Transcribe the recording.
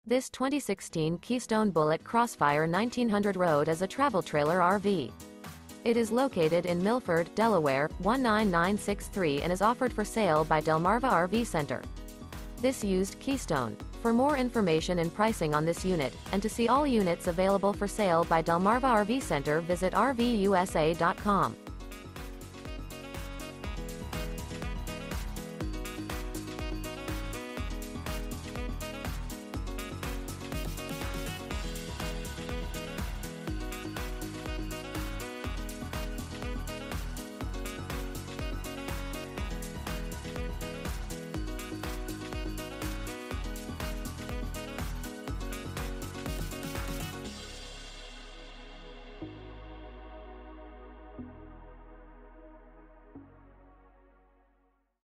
This 2016 Keystone Bullet Crossfire 1900 Road is a travel trailer RV. It is located in Milford, Delaware, 19963 and is offered for sale by Delmarva RV Center. This used Keystone. For more information and pricing on this unit, and to see all units available for sale by Delmarva RV Center, visit RVUSA.com.